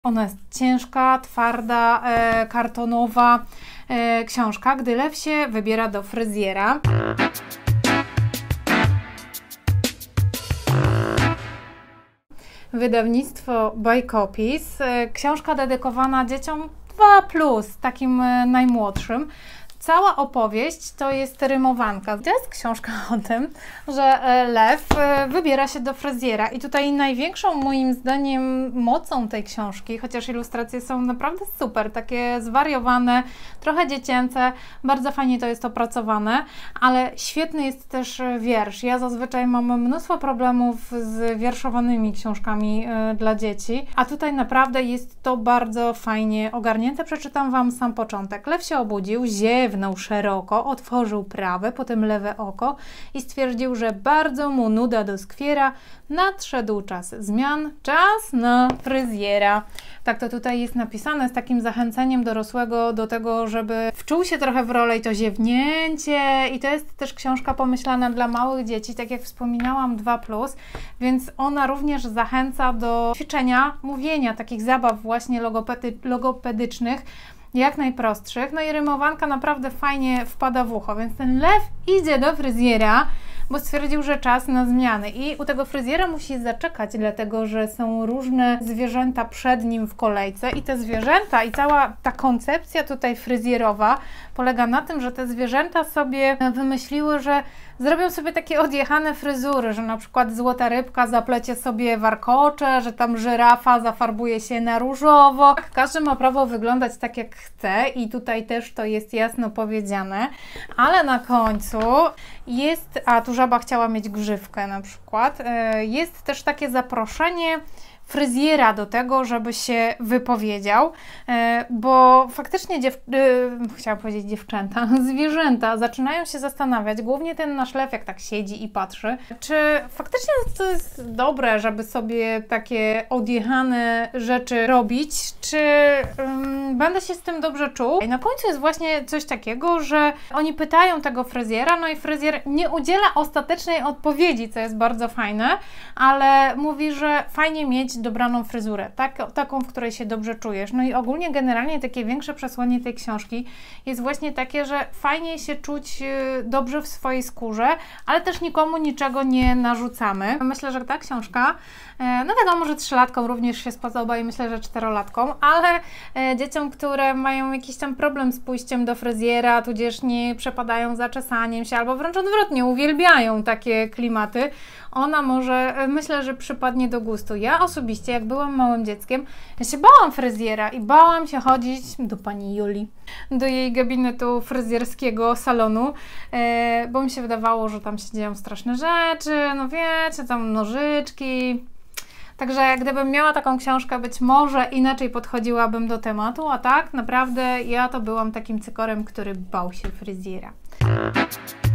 Ona jest ciężka, twarda, kartonowa książka, gdy lew się wybiera do fryzjera. Wydawnictwo By Copies. Książka dedykowana dzieciom 2+, takim najmłodszym. Cała opowieść to jest rymowanka. To jest książka o tym, że lew wybiera się do fryzjera i tutaj największą moim zdaniem mocą tej książki, chociaż ilustracje są naprawdę super, takie zwariowane, trochę dziecięce, bardzo fajnie to jest opracowane, ale świetny jest też wiersz. Ja zazwyczaj mam mnóstwo problemów z wierszowanymi książkami dla dzieci, a tutaj naprawdę jest to bardzo fajnie ogarnięte. Przeczytam Wam sam początek. Lew się obudził, ziewnął szeroko, otworzył prawe, potem lewe oko i stwierdził, że bardzo mu nuda doskwiera. Nadszedł czas zmian, czas na fryzjera. Tak to tutaj jest napisane, z takim zachęceniem dorosłego do tego, żeby wczuł się trochę w rolę i to ziewnięcie. I to jest też książka pomyślana dla małych dzieci, tak jak wspominałam, 2+, więc ona również zachęca do ćwiczenia, mówienia, takich zabaw właśnie logopedycznych, jak najprostszych. No i rymowanka naprawdę fajnie wpada w ucho, więc ten lew idzie do fryzjera, bo stwierdził, że czas na zmiany i u tego fryzjera musi zaczekać, dlatego że są różne zwierzęta przed nim w kolejce i te zwierzęta i cała ta koncepcja tutaj fryzjerowa polega na tym, że te zwierzęta sobie wymyśliły, że zrobią sobie takie odjechane fryzury, że na przykład złota rybka zaplecie sobie warkocze, że tam żyrafa zafarbuje się na różowo. Każdy ma prawo wyglądać tak jak chce i tutaj też to jest jasno powiedziane, ale na końcu jest, a tu żaba chciała mieć grzywkę na przykład, jest też takie zaproszenie fryzjera do tego, żeby się wypowiedział, bo faktycznie chciałam powiedzieć dziewczęta, zwierzęta zaczynają się zastanawiać, głównie ten nasz lew, jak tak siedzi i patrzy, czy faktycznie to jest dobre, żeby sobie takie odjechane rzeczy robić, czy będę się z tym dobrze czuł. I na końcu jest właśnie coś takiego, że oni pytają tego fryzjera, no i fryzjer nie udziela ostatecznej odpowiedzi, co jest bardzo fajne, ale mówi, że fajnie mieć dobraną fryzurę, taką, w której się dobrze czujesz. No i ogólnie generalnie takie większe przesłanie tej książki jest właśnie takie, że fajnie się czuć dobrze w swojej skórze, ale też nikomu niczego nie narzucamy. Myślę, że ta książka, no wiadomo, że 3-latkom również się spodoba i myślę, że 4-latkom, ale dzieciom, które mają jakiś tam problem z pójściem do fryzjera, tudzież nie przepadają za czesaniem się, albo wręcz odwrotnie, uwielbiają takie klimaty, ona może, myślę, że przypadnie do gustu. Ja osobiście, jak byłam małym dzieckiem, ja się bałam fryzjera i bałam się chodzić do pani Julii, do jej gabinetu fryzjerskiego, salonu, bo mi się wydawało, że tam się dzieją straszne rzeczy, no wiecie, tam nożyczki. Także gdybym miała taką książkę, być może inaczej podchodziłabym do tematu, a tak naprawdę ja to byłam takim cykorem, który bał się fryzjera.